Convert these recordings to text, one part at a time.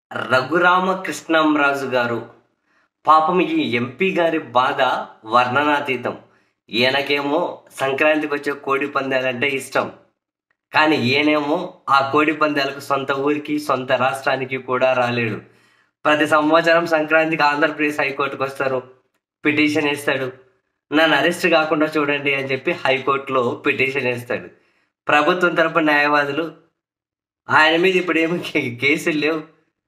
రఘురామకృష్ణంరాజు గారు. పాపం ఈ ఎంపీ గారి బాధ వర్ణనాతీతం. ఈయనకేమో సంక్రాంతికొచ్చే కోడి పందాలంటే ఇష్టం. కానీ ఈయనేమో ఆ కోడి పందాలకు సొంత ఊరికి, సొంత రాష్ట్రానికి కూడా రాలేడు. ప్రతి సంవత్సరం సంక్రాంతికి ఆంధ్రప్రదేశ్ హైకోర్టుకొస్తారు. పిటిషన్ ఏస్తాడు. నన్ను అరెస్ట్ కాకుండా చూడండి అని చెప్పి హైకోర్టులో పిటిషన్ ఏస్తాడు. ప్రభుత్వం తరపున న్యాయవాదులు ఆయన మీద ఇప్పుడేమో కేసులు లేవు,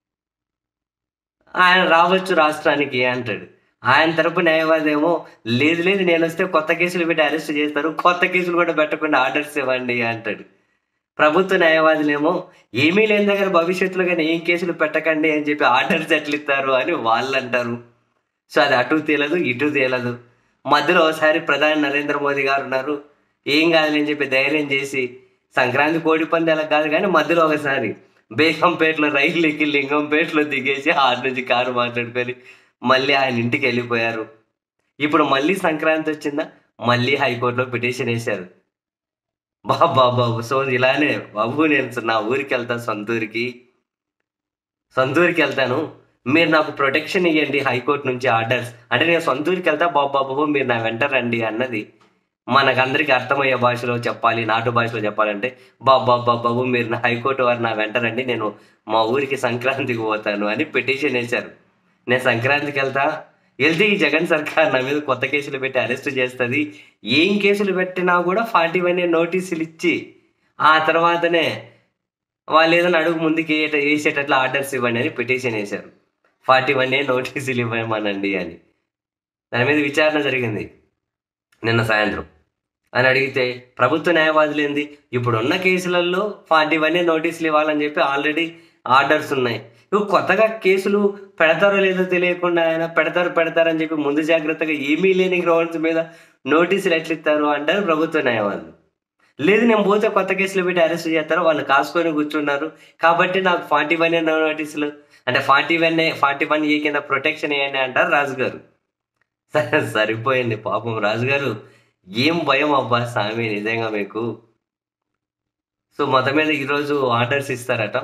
ఆయన రావచ్చు రాష్ట్రానికి అంటాడు. ఆయన తరపు న్యాయవాది ఏమో లేదు లేదు నేను వస్తే కొత్త కేసులు పెట్టి అరెస్ట్ చేస్తారు, కొత్త కేసులు కూడా పెట్టకుండా ఆర్డర్స్ ఇవ్వండి అంటాడు. ప్రభుత్వ న్యాయవాదులేమో ఏమీ లేని దగ్గర భవిష్యత్తులో కానీ ఏం కేసులు పెట్టకండి అని చెప్పి ఆర్డర్స్ ఎట్లా ఇస్తారు అని వాళ్ళు అంటారు. సో అది అటు తేలదు ఇటు తేలదు. మధ్యలో ఒకసారి ప్రధాని నరేంద్ర మోదీ గారు ఉన్నారు, ఏం కాదని చెప్పి ధైర్యం చేసి సంక్రాంతి కోడి పందాలకు కాదు కానీ మధ్యలో ఒకసారి బేగంపేటలో రైలు ఎక్కి లింగంపేటలో దిగేసి ఆడ నుంచి కారు మాట్లాడుకొని మళ్ళీ ఆయన ఇంటికి వెళ్ళిపోయారు. ఇప్పుడు మళ్ళీ సంక్రాంతి వచ్చిందా, మళ్ళీ హైకోర్టులో పిటిషన్ వేశారు. బాబు సో ఇలానే బాబు నేను నా ఊరికి వెళ్తాను, సొంతూరికి వెళ్తాను, మీరు నాకు ప్రొటెక్షన్ ఇవ్వండి హైకోర్టు నుంచి ఆర్డర్స్ అంటే నేను సొంతూరికి వెళ్తా బాబు మీరు నా వెంట రండి అన్నది మనకందరికీ అర్థమయ్యే భాషలో చెప్పాలి, నాటు భాషలో చెప్పాలంటే బాబు మీరు నా హైకోర్టు వారు నా వెంట రండి, నేను మా ఊరికి సంక్రాంతికి పోతాను అని పిటిషన్ వేశారు. నేను సంక్రాంతికి వెళ్తే ఈ జగన్ సర్కార్ నా మీద కొత్త కేసులు పెట్టి అరెస్ట్ చేస్తుంది, ఏం కేసులు పెట్టినా కూడా 41 నోటీసులు ఇచ్చి ఆ తర్వాతనే వాళ్ళు ఏదైనా అడుగు ముందుకు వేసేటట్లు ఆర్డర్స్ ఇవ్వండి అని పిటిషన్ వేశారు. 41 నోటీసులు ఇవ్వమనండి అని. దాని మీద విచారణ జరిగింది నిన్న సాయంత్రం అని అడిగితే ప్రభుత్వ న్యాయవాదులు ఏంది, ఇప్పుడున్న కేసులలో 41 నోటీసులు ఇవ్వాలని చెప్పి ఆల్రెడీ ఆర్డర్స్ ఉన్నాయి, ఇవి కొత్తగా కేసులు పెడతారో లేదో తెలియకుండా ఆయన పెడతారని చెప్పి ముందు జాగ్రత్తగా ఏమీ లేని గ్రౌండ్స్ మీద నోటీసులు ఎట్లా ఇస్తారు అంటారు ప్రభుత్వ న్యాయవాదులు. లేదు నేను పోతే కొత్త కేసులు పెట్టి అరెస్ట్ చేస్తారు, వాళ్ళు కాసుకొని కూర్చున్నారు కాబట్టి నాకు 41 నోటీసులు అంటే 41A కింద ప్రొటెక్షన్ వేయండి అంటారు రాజుగారు. సరిపోయింది పాపం రాజుగారు, ఏం భయం అబ్బా స్వామి నిజంగా మీకు. సో మొత్తం మీద ఈరోజు ఆర్డర్స్ ఇస్తారట,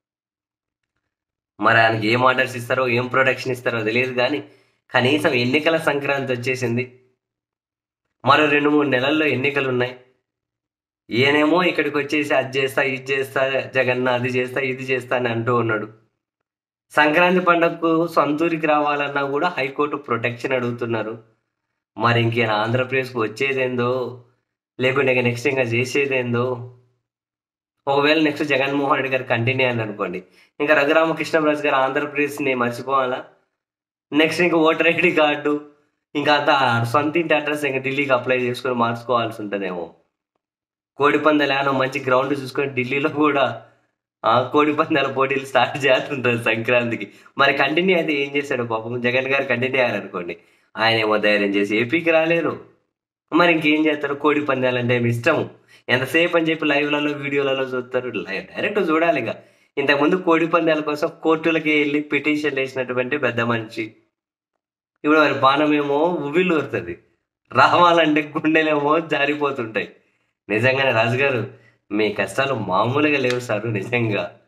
మరి ఆయనకి ఏం ఆర్డర్స్ ఇస్తారో ఏం ప్రొటెక్షన్ ఇస్తారో తెలియదు కానీ కనీసం ఎన్నికల సంక్రాంతి వచ్చేసింది, మరో 2-3 నెలల్లో ఎన్నికలు ఉన్నాయి. ఈయనేమో ఇక్కడికి వచ్చేసి అది చేస్తా ఇది చేస్తా జగన్న అది చేస్తా ఇది చేస్తా అని అంటూ ఉన్నాడు. సంక్రాంతి పండుగకు సొంతూరికి రావాలన్నా కూడా హైకోర్టు ప్రొటెక్షన్ అడుగుతున్నారు. మరి ఇంకేనా ఆంధ్రప్రదేశ్కి వచ్చేదేందో లేకుంటే ఇంకా నెక్స్ట్ ఇంకా చేసేదేందో. ఒకవేళ నెక్స్ట్ జగన్మోహన్ రెడ్డి గారు కంటిన్యూ అని అనుకోండి, ఇంకా రఘురామకృష్ణంరాజు గారు ఆంధ్రప్రదేశ్ని మర్చిపోవాలా, నెక్స్ట్ ఇంకా ఓటర్ ఐడి కార్డు ఇంకా అంతా సొంత ఇంటి అడ్రస్ ఇంకా ఢిల్లీకి అప్లై చేసుకొని మార్చుకోవాల్సి ఉంటుందేమో. కోడి పందాలు ఏమో మంచి గ్రౌండ్ చూసుకొని ఢిల్లీలో కూడా కోడి పందాల పోటీలు స్టార్ట్ చేస్తుంటారు సంక్రాంతికి. మరి కంటిన్యూ అయితే ఏం చేశాడు పాపం జగన్ గారు కంటిన్యూ అయ్యారనుకోండి, ఆయన ఏమో ధైర్యం చేసి ఏపీకి రాలేరు, మరి ఇంకేం చేస్తారు, కోడి పందాలంటే ఏమి ఇష్టము, ఎంతసేపు అని చెప్పి లైవ్లలో వీడియోలలో చూస్తారు, డైరెక్ట్ చూడాలి. ఇక ఇంతకుముందు కోడి పందాల కోసం కోర్టులకి వెళ్ళి పిటిషన్ వేసినటువంటి పెద్ద మనిషి ఇప్పుడు మరి బాణమేమో ఉవ్విళ్ళు ఊరుతుంది, రావాలంటే గుండెలేమో జారిపోతుంటాయి. నిజంగానే రాజుగారు మీ కష్టాలు మామూలుగా లేవు సార్ నిజంగా.